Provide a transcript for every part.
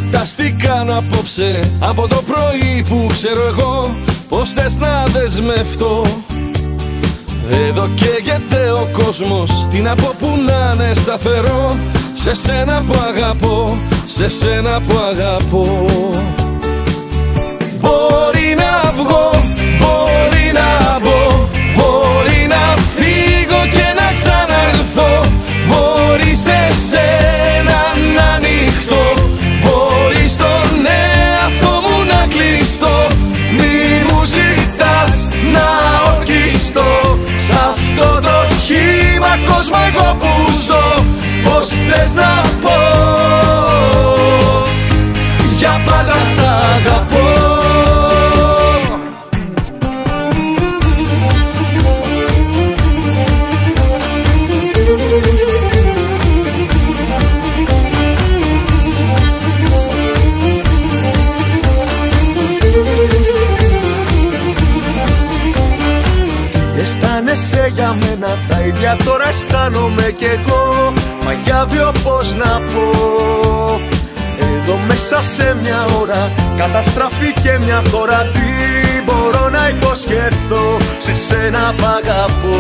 Φανταστήκαν απόψε από το πρωί που ξέρω εγώ πως θες να δεσμευτώ. Εδώ καίγεται ο κόσμος, τι να πω που να είναι σταθερό, σε σένα που αγαπώ, σε σένα που αγαπώ. Μπορεί να βγω, μπορεί να μπω, μπορεί να φύγω και να ξαναρθώ, μπορεί σε σένα να ανοιχτώ, μπορεί στον εαυτό μου να κλειστώ. Μη μου ζητάς να ορκιστώ, σ' αυτό το χύμα κόσμο εγώ που ζω. Πως θες να πω, για πάντα σ' αγαπώ. Αισθάνεσαι για μένα τα ίδια τώρα αισθάνομαι κι εγώ. Μαγιάβιο πως να πω, εδώ μέσα σε μια ώρα καταστραφήκε μια χώρα. Τι μπορώ να υποσχεθώ σε σένα που αγαπώ.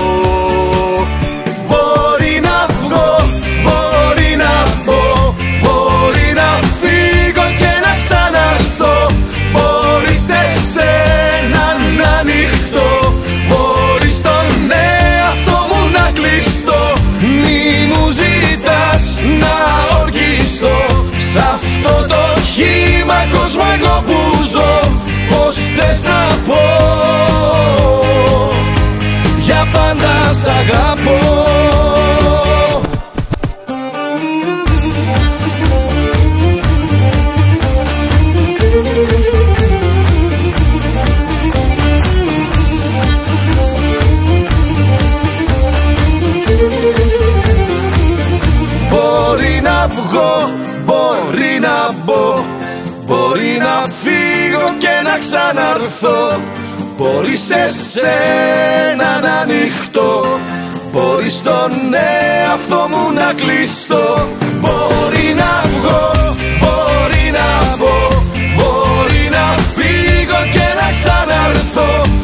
Μπορεί να βγω, μπορεί να μπω, μπορεί να φύγω και να ξαναρθώ, μπορεί σε σένα να ανοιχτώ, μπορεί στον εαυτό μου να κλειστώ. Μη μου ζητάς να ορκιστώ, σ' αυτό το χύμα κόσμο εγώ που ζω. Πως θες να πω, για πάντα σ' αγαπώ. Μπορεί να βγω, μπορεί να μπω, μπορεί να φύγω και να ξαναρθώ, μπορεί σε σένα να ανοιχτώ, μπορεί στον εαυτό μου να κλειστώ. Μπορεί να βγω, μπορεί να μπω, μπορεί να φύγω και να ξαναρθώ,